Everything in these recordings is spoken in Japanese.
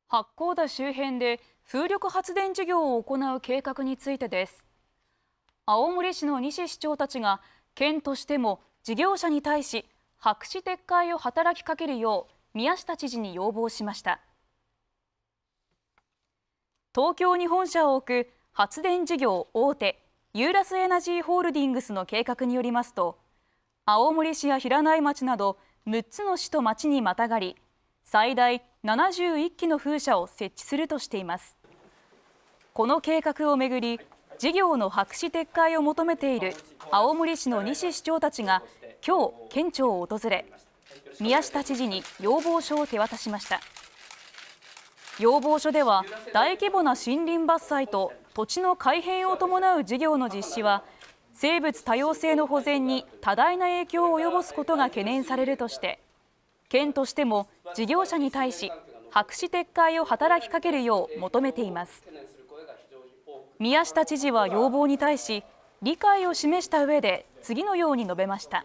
八甲田周辺で風力発電事業を行う計画についてです。青森市の西市長たちが県としても事業者に対し白紙撤回を働きかけるよう宮下知事に要望しました。東京に本社を置く発電事業大手ユーラスエナジーホールディングスの計画によりますと、青森市や平内町など6つの市と町にまたがり、最大71基の風車を設置するとしています。この計画をめぐり、事業の白紙撤回を求めている青森市の西市長たちが今日県庁を訪れ、宮下知事に要望書を手渡しました。要望書では、大規模な森林伐採と土地の改変を伴う事業の実施は生物多様性の保全に多大な影響を及ぼすことが懸念されるとして、県としても事業者に対し白紙撤回を働きかけるよう求めています。宮下知事は要望に対し理解を示した上で次のように述べました。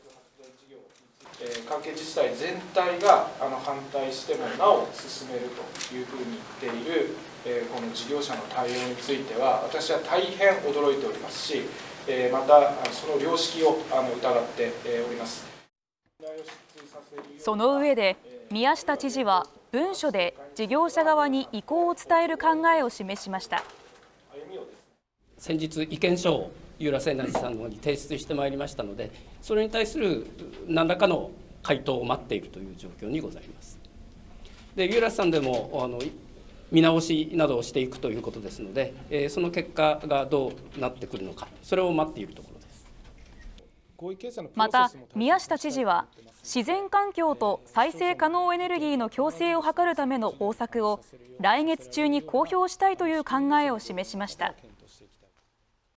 関係自治体全体が反対してもなお進めるというふうに言っているこの事業者の対応については、私は大変驚いておりますし、またその良識を疑っております。 その上で宮下知事は文書で事業者側に意向を伝える考えを示しました。 先日意見書をユーラスエナジーさんの方に提出してまいりましたので、それに対する何らかの回答を待っているという状況にございます。でユーラスさんでも見直しなどをしていくということですので、その結果がどうなってくるのか、それを待っているところです。 また宮下知事は、自然環境と再生可能エネルギーの共生を図るための方策を来月中に公表したいという考えを示しました。